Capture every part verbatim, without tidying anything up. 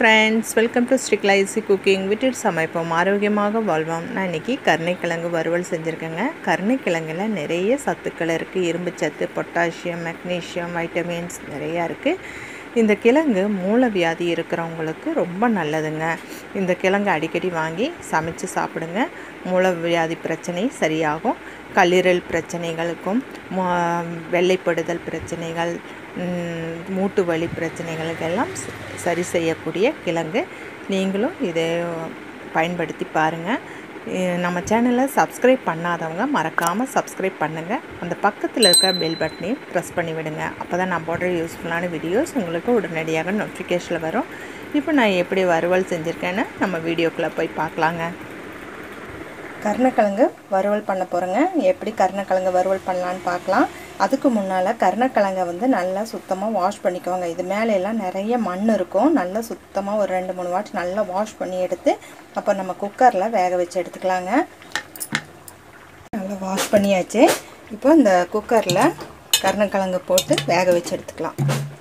friends, welcome to Strict Lazy Cooking. வீட்டில் சமைப்போம் ஆரோக்கியமாக வாழ்வோம். நான் இன்னைக்கு கருணைக்கிழங்கு வறுவல் செஞ்சுருக்கேங்க. கருணைக்கிழங்குல நிறைய சத்துக்கள் இருக்குது. இரும்பு சத்து, பொட்டாசியம், மெக்னீசியம், வைட்டமின்ஸ் நிறையா இருக்குது. இந்த கிழங்கு மூலவியாதி இருக்கிறவங்களுக்கு ரொம்ப நல்லதுங்க. இந்த கிழங்கு அடிக்கடி வாங்கி சமைச்சு சாப்பிடுங்க. மூலவியாதி பிரச்சனை சரியாகும். கல்லீரல் பிரச்சனைகளுக்கும் வெள்ளைப்படுதல் பிரச்சனைகள், மூட்டு வலி பிரச்சனைகளுக்கெல்லாம் சரி செய்யக்கூடிய கிழங்கு. நீங்களும் இதை பயன்படுத்தி பாருங்கள். நம்ம சேனலை சப்ஸ்கிரைப் பண்ணாதவங்க மறக்காமல் சப்ஸ்கிரைப் பண்ணுங்கள். அந்த பக்கத்தில் இருக்கிற பெல் பட்டனையும் ப்ரெஸ் பண்ணி விடுங்க. அப்போ தான் நான் போடுற யூஸ்ஃபுல்லான வீடியோஸ் உங்களுக்கு உடனடியாக நோட்டிஃபிகேஷனில் வரும். இப்போ நான் எப்படி வறுவல் செஞ்சுருக்கேன்னு நம்ம வீடியோக்குள்ளே போய் பார்க்கலாங்க. கருணைக்கிழங்கு வறுவல் பண்ண போகிறேங்க. எப்படி கருணைக்கிழங்கு வறுவல் பண்ணலான்னு பார்க்கலாம். அதுக்கு முன்னால் கருணைக்கிழங்கை வந்து நல்லா சுத்தமாக வாஷ் பண்ணிக்கோங்க. இது மேலெல்லாம் நிறைய மண் இருக்கும். நல்லா சுத்தமாக ஒரு ரெண்டு மூணு வாட்டி நல்லா வாஷ் பண்ணி எடுத்து அப்போ நம்ம குக்கரில் வேக வச்சு எடுத்துக்கலாங்க. நல்லா வாஷ் பண்ணியாச்சு. இப்போ இந்த குக்கரில் கருணைக்கிழங்கு போட்டு வேக வச்சு எடுத்துக்கலாம்.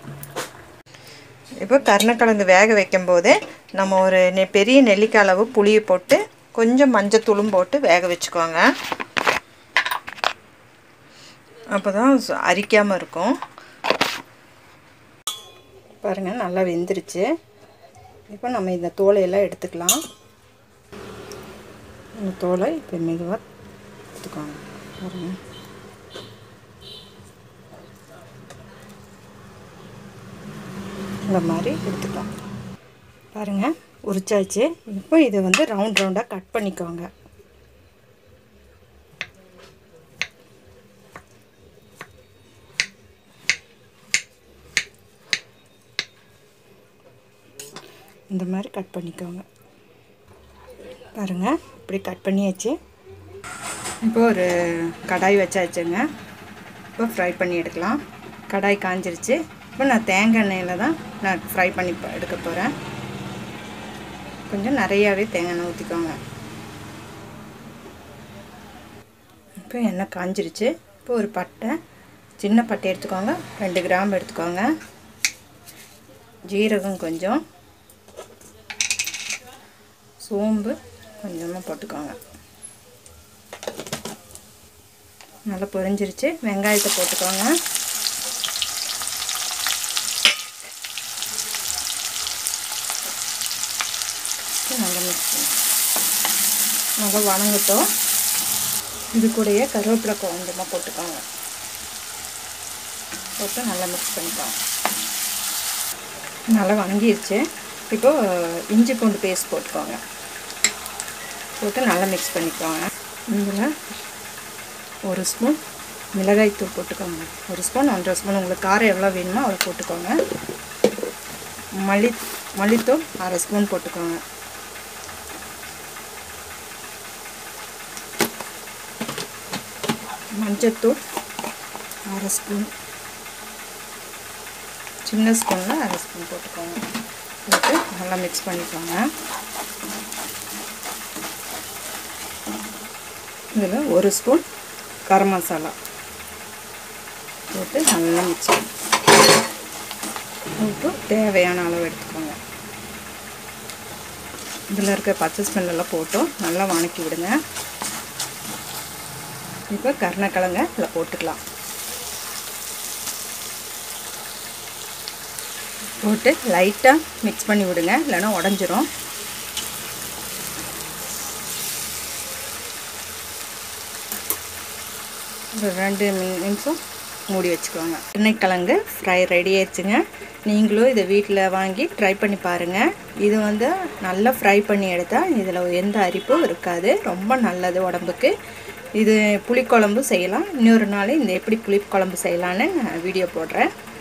இப்போ கருணைக்கிழங்கு வேக வைக்கும்போது நம்ம ஒரு பெரிய நெல்லிக்காய் அளவு புளியை போட்டு கொஞ்சம் மஞ்சத்தூளும் போட்டு வேக வச்சுக்கோங்க. அப்போ தான் அரிக்காமல் இருக்கும். பாருங்கள், நல்லா வெந்துருச்சு. இப்போ நம்ம இந்த தோலையெல்லாம் எடுத்துக்கலாம். இந்த தோலை இப்போ மெதுவாக எடுத்துக்கோங்க. பாருங்கள், இந்த மாதிரி எடுத்துக்கலாம். பாருங்கள், உரிச்சாச்சு. இப்போ இதை வந்து ரவுண்ட் ரவுண்டாக கட் பண்ணிக்கோங்க. இந்த மாதிரி கட் பண்ணிக்கோங்க. பாருங்கள், இப்படி கட் பண்ணியாச்சு. இப்போ ஒரு கடாய் வச்சாச்சுங்க. இப்போ ஃப்ரை பண்ணி எடுக்கலாம். கடாய் காஞ்சிருச்சு. இப்போ நான் தேங்காய் எண்ணெயில் தான் நான் ஃப்ரை பண்ணி எடுக்க போகிறேன். கொஞ்சம் நிறையாவே தேங்காய் எண்ணெய் ஊற்றிக்கோங்க. இப்போ எண்ணெய் காஞ்சிருச்சு. இப்போ ஒரு பட்டை, சின்ன பட்டை எடுத்துக்கோங்க. ரெண்டு கிராம் எடுத்துக்கோங்க. ஜீரகம் கொஞ்சம், சோம்பு கொஞ்சமாக போட்டுக்கோங்க. நல்லா பொரிஞ்சிருச்சு. வெங்காயத்தை போட்டுக்கோங்க. நல்லா மிக்ஸ் பண்ணி நல்லா வணங்கட்டும். இது கூடயே கருவேப்பிலை கொஞ்சமாக போட்டுக்கோங்க. போட்டு நல்லா மிக்ஸ் பண்ணிக்கோங்க. நல்லா வணங்கிடுச்சு. இப்போது இஞ்சி பூண்டு பேஸ்ட் போட்டுக்கோங்க. போட்டு நல்லா மிக்ஸ் பண்ணிக்கோங்க. இதில் ஒரு ஸ்பூன் மிளகாய்த்தூள் போட்டுக்கோங்க. ஒரு ஸ்பூன் ஒன்றரை ஸ்பூன் உங்களுக்கு காரம் எவ்வளோ வேணுமோ அவ்வளோ போட்டுக்கோங்க. மல்லி மல்லித்தூள் அரை ஸ்பூன் போட்டுக்கோங்க. மஞ்சத்தூள் அரை ஸ்பூன், சின்ன ஸ்பூனில் அரை ஸ்பூன் போட்டுக்கோங்க. போட்டு நல்லா மிக்ஸ் பண்ணிக்கோங்க. இதில் ஒரு ஸ்பூன் கரம் மசாலா போட்டு நல்லா மிக்ஸ் பண்ணி போட்டு தேவையான அளவு எடுத்துக்கோங்க. இதில் இருக்க பச்சை ஸ்மெல்லாம் போட்டு நல்லா வணக்கி விடுங்க. இப்போ கருணைக்கிழங்க இதில் போட்டுக்கலாம். போட்டு லைட்டாக மிக்ஸ் பண்ணி விடுங்க, இல்லைன்னா உடஞ்சிரும். ஒரு ரெண்டு நிமிஷம் மூடி வச்சுக்கோங்க. கருணைக்கிழங்கு ஃப்ரை ரெடி ஆயிடுச்சுங்க. நீங்களும் இதை வீட்டில் வாங்கி ட்ரை பண்ணி பாருங்கள். இது வந்து நல்லா ஃப்ரை பண்ணி எடுத்தால் இதில் எந்த அரிப்பும் இருக்காது. ரொம்ப நல்லது உடம்புக்கு. இது புளிக்குழம்பு செய்யலாம். இன்னொரு நாள் இந்த எப்படி புளிக்குழம்பு செய்யலான்னு நான் வீடியோ போடுறேன்.